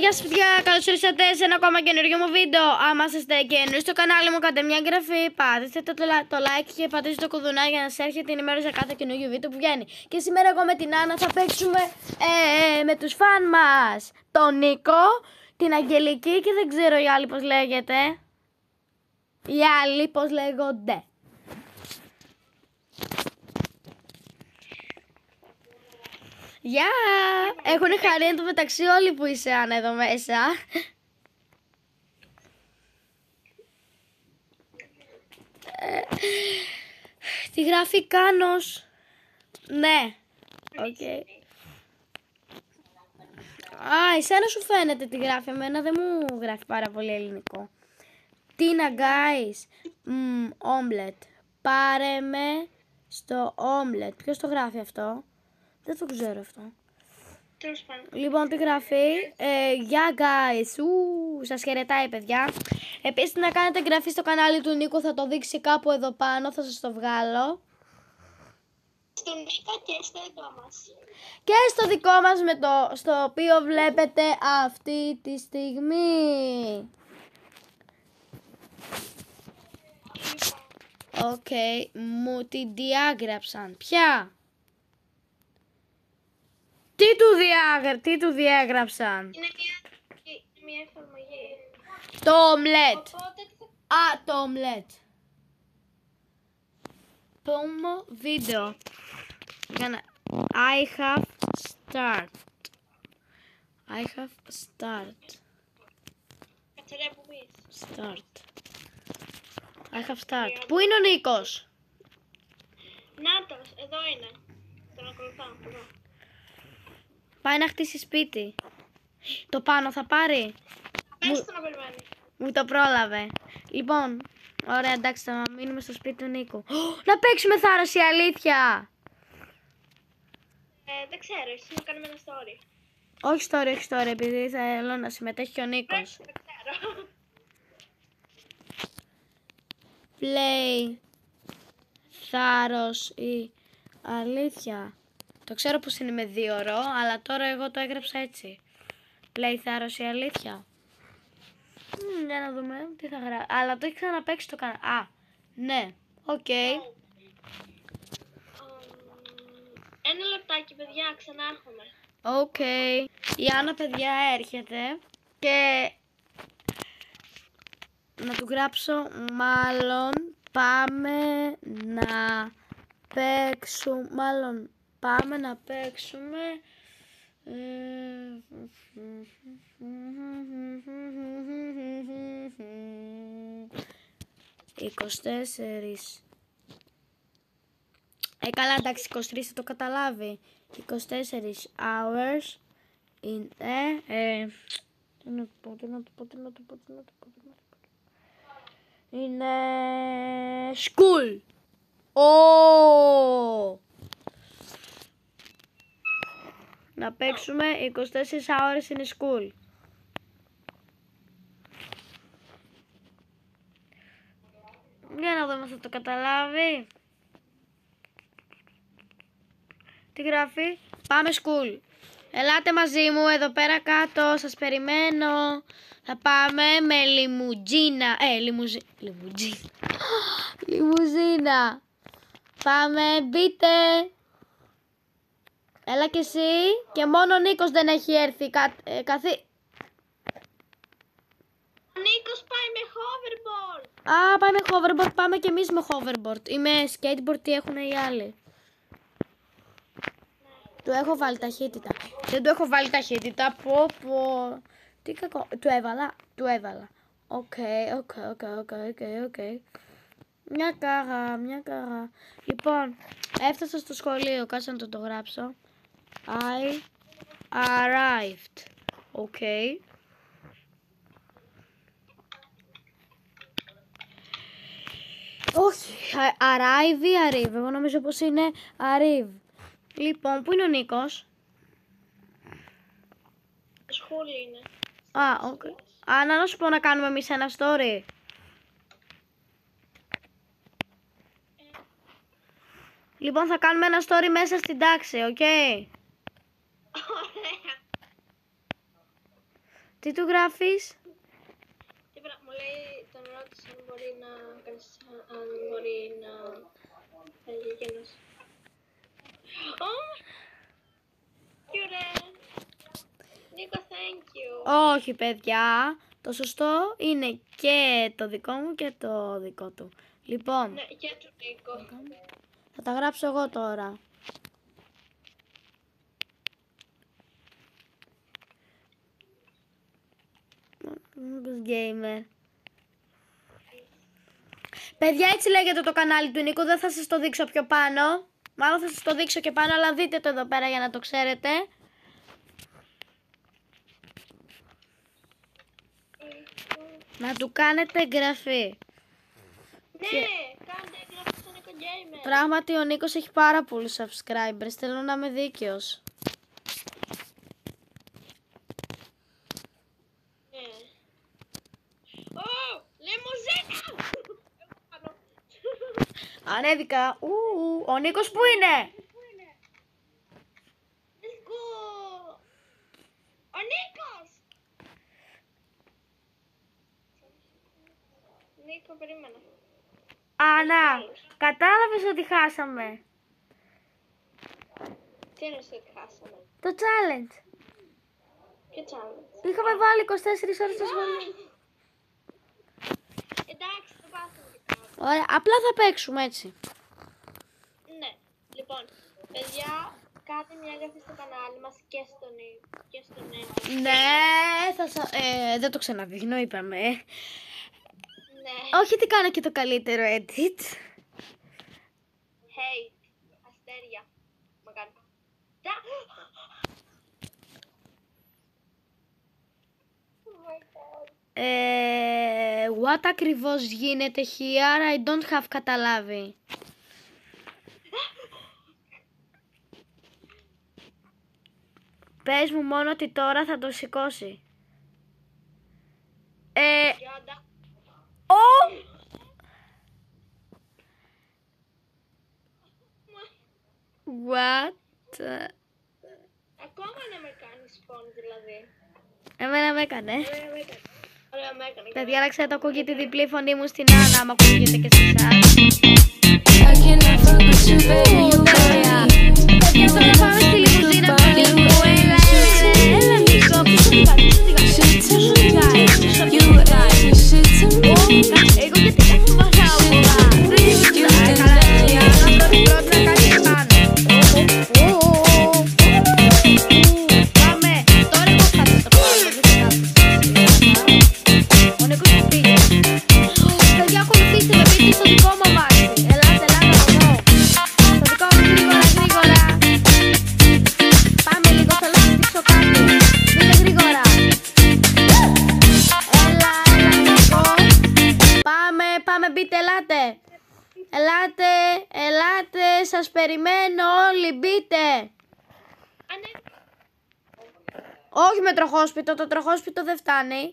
Γεια σας παιδιά, καλώς ήρθατε σε ένα ακόμα καινούργιο μου βίντεο. Άμα είστε καινούριοι στο κανάλι μου, κάντε μια εγγραφή, πατήστε το like και πατήστε το κουδουνάκι για να σας έρχεται την ημέρα για κάθε καινούργιο βίντεο που βγαίνει. Και σήμερα εγώ με την Άννα θα παίξουμε με τους φαν μας, τον Νίκο, την Αγγελική και δεν ξέρω η άλλη πώς λέγεται. Οι άλλοι πώς λέγονται. Γεια! Έχουν χαρεί εν τω μεταξύ όλοι που είσαι, Άννα, εδώ μέσα. Τι γράφει Κάνος. Ναι. Οκ. Α, εσένα σου φαίνεται τι γράφει. Εμένα δεν μου γράφει πάρα πολύ ελληνικό. Τίνα, guys. Omelette. Πάρε με στο omelette. Ποιος το γράφει αυτό? Δεν το ξέρω αυτό. Λοιπόν, τι γράφει? Γεια guys. Σας χαιρετάει παιδιά. Επίσης να κάνετε εγγραφή στο κανάλι του Νίκου. Θα το δείξει κάπου εδώ πάνω. Θα σας το βγάλω. Στον Νίκο και στο δικό μας. Και στο δικό μας στο οποίο βλέπετε αυτή τη στιγμή. Οκ, μου την διάγραψαν. Ποια? Τι του διάγραψαν? Είναι μια εφαρμογή. Το omelette. Α, το omelette. Πόμο βίντεο. I have start. Κατσαρέα που πεις. Start. I have start. Πού είναι ο Νίκος? Νάτος, εδώ είναι. Τον ακολουθάω, εδώ. Πάει να χτίσει σπίτι. Το πάνω θα πάρει. Πες το να περιμένει. Μου το πρόλαβε. Λοιπόν, ωραία, εντάξει, θα μείνουμε στο σπίτι του Νίκου. Να παίξουμε θάρρος η αλήθεια. Δεν ξέρω, εσύ να κάνουμε ένα story. Όχι story, επειδή θέλω να συμμετέχει και ο Νίκος. Δεν ξέρω. Play θάρρος η αλήθεια. Το ξέρω πως είναι με 2 ώρο, αλλά τώρα εγώ το έγραψα έτσι. Play θάρρος η αλήθεια. Για να δούμε τι θα γράψει. Αλλά το έχει ξαναπαίξει το κανάλι. Α, ναι, οκ. Ένα λεπτάκι παιδιά, ξανάρχομαι. Οκ. Η Άννα παιδιά έρχεται και να του γράψω μάλλον πάμε να παίξουμε. Μάλλον πάμε να παίξουμε. 24. Καλά, εντάξει, 23 θα το καταλάβει. 24 hours in τι να το πω. Είναι school. Να παίξουμε 24 hours in school. Για να δούμε, θα το καταλάβει. Τι γράφει? Πάμε school. Ελάτε μαζί μου εδώ πέρα κάτω. Σας περιμένω. Θα πάμε με λιμουζίνα. Λιμουζίνα. Πάμε, μπείτε. Έλα κι εσύ. Και μόνο ο Νίκος δεν έχει έρθει. Ο Νίκος πάει με hoverboard. Α, πάει με hoverboard. Πάμε κι εμείς με hoverboard. Ή με skateboard, τι έχουν οι άλλοι. Του έχω βάλει ταχύτητα. Δεν του έχω βάλει ταχύτητα. Πω. Τι κακό. Του έβαλα. Οκ. Μια κάγα. Λοιπόν, έφτασα στο σχολείο. Κάτσε να το γράψω. I arrived. Οκ. Όχι. Arrive. Εγώ νομίζω πως είναι arrive. Λοιπόν, πού είναι ο Νίκος? Σχολείο είναι. Α, οκ. Άννα, να σου πω να κάνουμε εμείς ένα story. Λοιπόν, θα κάνουμε ένα story μέσα στην τάξη, οκ. Ωραία. Τι του γράφεις? Τίποτα, μου λέει, τον ρώτησε αν μπορεί να κάνεις, αν μπορεί να φέρει εκείνος. Τι ωραία. Νίκο, thank you. Όχι, παιδιά. Το σωστό είναι και το δικό μου και το δικό του. Λοιπόν, Ναι, και του Νίκο. θα τα γράψω εγώ τώρα. Gamer. Παιδιά, έτσι λέγεται το κανάλι του Νίκου. Δεν θα σας το δείξω πιο πάνω. Μάλλον θα σας το δείξω και πάνω, αλλά δείτε το εδώ πέρα για να το ξέρετε. Να του κάνετε εγγραφή. Ναι, κάντε εγγραφή στο Νίκο Gamer. Πράγματι ο Νίκος έχει πάρα πολλούς subscribers. Θέλω να είμαι δίκαιος. Ναι. Λιμουζίνα! Ανέβηκα. Ο Νίκος που είναι? Let's go! Ο Νίκος! Νίκο, περίμενα. Ανά, κατάλαβες ότι χάσαμε. Τι εννοείς ότι χάσαμε? Το challenge. Ποιο challenge? Είχαμε βάλει 24 ώρες στο σχολείο. Εντάξει, το πάθαμε και κάτι. Ωραία, απλά θα παίξουμε έτσι. Ναι. Λοιπόν, παιδιά, κάντε μια εγγραφή στο κανάλι μας και στον Νίκο. Και στον Νίκο. Ναι, δεν το ξαναδείχνω, είπαμε. Ναι. Όχι, τι κάνω και το καλύτερο edit. Hate. Αστέρια. Μακάρι. Oh my God. What ακριβώς γίνεται here? I don't have καταλάβει. Πες μου μόνο ότι τώρα θα το σηκώσει. Γιάντα. What? Ακόμα να με κάνεις φωνή δηλαδή. Εμένα με έκανε. Ωραία, με έκανε. Παιδιά, να ξέρετε, ακούγεται τη διπλή φωνή μου στην Άννα, άμα ακούγεται και σε εσάς. I cannot fuck with you, baby. You got me. Παιδιά, τώρα πάμε στη λιμουζίνα του Νίκου. Έλα, Νίκο. Shit to me. You got me. Shit to me. Εγώ γιατί κάθε βάζα όλα. Καλά, η Άννα πρώτη να κάνει πάνω. Πάμε. Τώρα εγώ θα το πάρω. Ο Νίκος μου πήγε. Παιδιά, ακολουθήστε με, μπείτε στο δικό μου αμάξι. Ελάτε εδώ. Στο δικό μου γρήγορα. Πάμε λίγο, θέλω να δείξω κάτι. Μπείτε γρήγορα. Έλα, Νίκο. Πάμε, μπείτε, ελάτε. Ελάτε, σας περιμένω όλοι, μπείτε. Όχι με τροχόσπιτο, το τροχόσπιτο δεν φτάνει.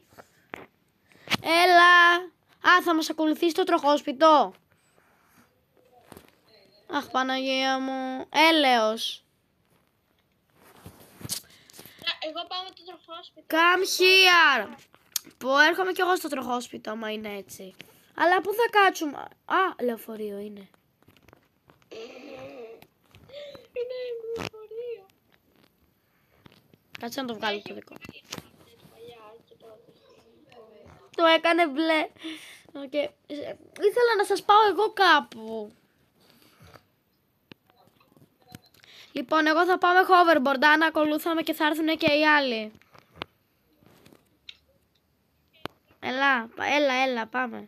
Έλα. Α, θα μας ακολουθήσει το τροχόσπιτο. Αχ, Παναγία μου. Έλεος. Εγώ πάω με το τροχόσπιτο. Come here. Που έρχομαι κι εγώ στο τροχόσπιτο, άμα είναι έτσι. Αλλά πού θα κάτσουμε? Α, λεωφορείο είναι. Είναι λεωφορείο. Κάτσε να το βγάλω το δικό. Παλιά και τώρα. Το έκανε μπλε. Okay. Ήθελα να σας πάω εγώ κάπου. Λοιπόν, εγώ θα πάω με hoverboard. Αν ακολούθαμε και θα έρθουν και οι άλλοι. Έλα, πάμε.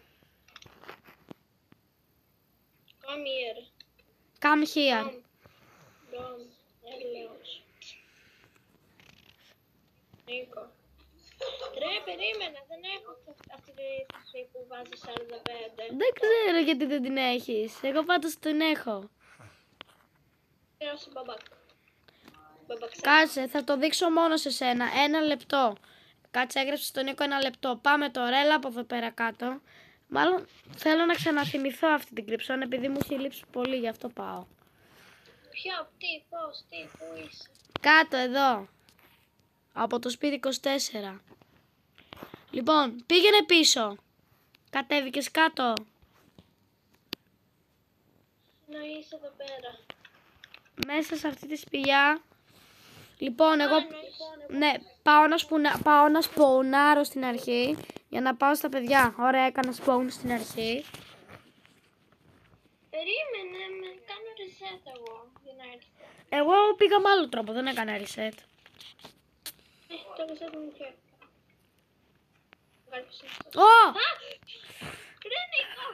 Come here. Come here. Come. Έλεος. Νίκο. Ρε, περίμενα, δεν έχω αυτή τη ρύθμιση που βάζει 45. Δεν ξέρω γιατί δεν την έχεις. Εγώ πάντως την έχω. Πήρα σε μπαμπάκ. Κάτσε, θα το δείξω μόνο σε σένα. 1 λεπτό. Κάτσε, έγραψε στον Νίκο 1 λεπτό. Πάμε τώρα, έλα από εδώ πέρα κάτω. Μάλλον θέλω να ξαναθυμηθώ αυτή την κρυψόν επειδή μου έχει λείψει πολύ, γι' αυτό πάω. Ποιο, τι, πώς, τι, πού είσαι? Κάτω, εδώ. Από το σπίτι 24. Λοιπόν, πήγαινε πίσω. Κατέβηκες κάτω. Εννοείς εδώ πέρα. Μέσα σε αυτή τη σπηλιά. Λοιπόν, εγώ... Εννοείς. Ναι, πάω να σπονάρω στην αρχή. Για να πάω στα παιδιά. Ωραία, έκανα spawn στην αρχή. Περίμενε, με κάνω reset εγώ για να έρθω. Εγώ πήγα με άλλο τρόπο, δεν έκανα reset. Το reset μου και. Ω! Ρε Νίκο!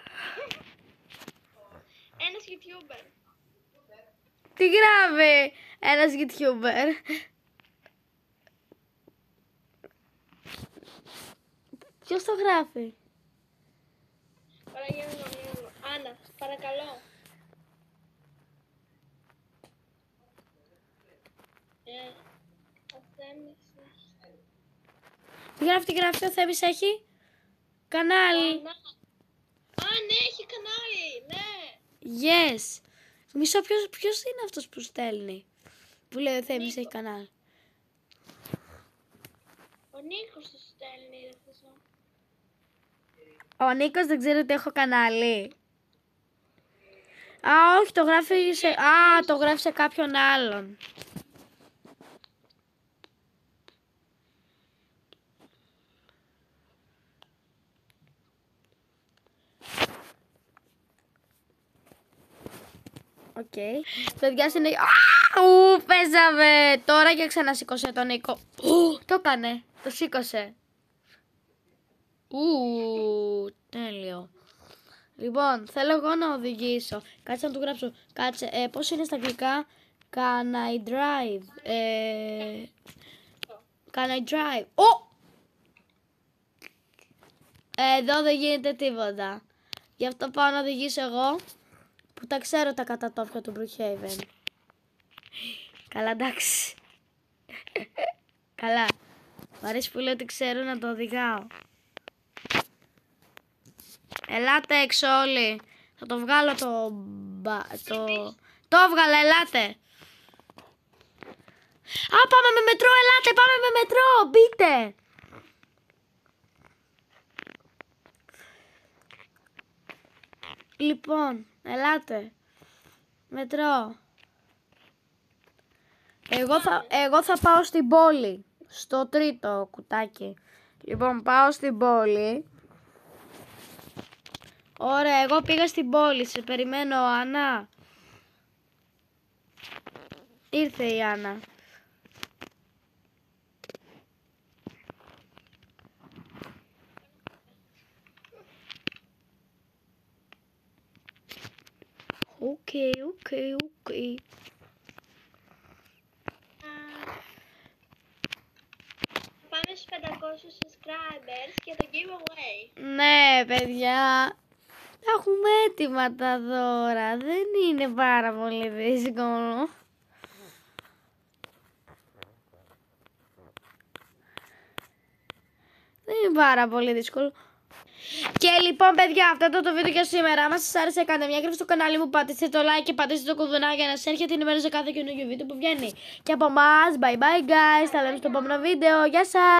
Ένας YouTuber. Τι γράφει ένας YouTuber? Ποιος το γράφει? Παραγγέλνω. Άννα, παρακαλώ. Ο Θέμης. Τι γράφει ο Θέμης έχει? Κανάλι. Α, ναι, έχει κανάλι, ναι. Yes. Μισό, ποιος είναι αυτός που στέλνει? Που λέει ο Θέμης έχει κανάλι. Ο Νίκος το στέλνει, ρε θεσμό. Ο Νίκος δεν ξέρει ότι έχω κανάλι. Α, όχι, το γράφει σε... Α, το γράφει σε κάποιον άλλον. Οκ. Παιδιά, συνέχεια... Πέσαμε! Τώρα και ξανασήκωσε τον Νίκο. Το έκανε. Το σήκωσε. Τέλειο. Λοιπόν, θέλω εγώ να οδηγήσω. Κάτσε να του γράψω. Κάτσε, πώς είναι στα αγγλικά? Can I drive? Can I drive? Εδώ δεν γίνεται τίποτα. Γι' αυτό πάω να οδηγήσω εγώ, που τα ξέρω τα κατατόπια του Brookhaven. Καλά, εντάξει. Καλά. Μ' αρέσει που λέω ότι ξέρω να το οδηγάω. Ελάτε έξω όλοι. Θα το βγάλω το έβγαλα, ελάτε. Α, πάμε με μετρό, ελάτε, πάμε με μετρό, μπείτε. Λοιπόν, ελάτε. Μετρό. Εγώ θα πάω στην πόλη. Στο τρίτο κουτάκι. Λοιπόν, πάω στην πόλη. Ωραία, εγώ πήγα στην πόλη. Σε περιμένω, Άννα. Ήρθε η Άννα. Οκ. Πάμε στους 500 subscribers και το giveaway. Ναι, παιδιά. Έχουμε έτοιμα τα δώρα. Δεν είναι πάρα πολύ δύσκολο. Δεν είναι πάρα πολύ δύσκολο. Και λοιπόν, παιδιά, αυτό ήταν το βίντεο για σήμερα. Αν σας άρεσε, κάντε μια εγγραφή στο κανάλι μου, πατήστε το like και πατήστε το κουδουνάκι για να σας έρχεται ενημέρωση σε κάθε καινούργιο βίντεο που βγαίνει. Και από εμάς, bye bye guys, θα λέμε στο επόμενο βίντεο. Γεια σας!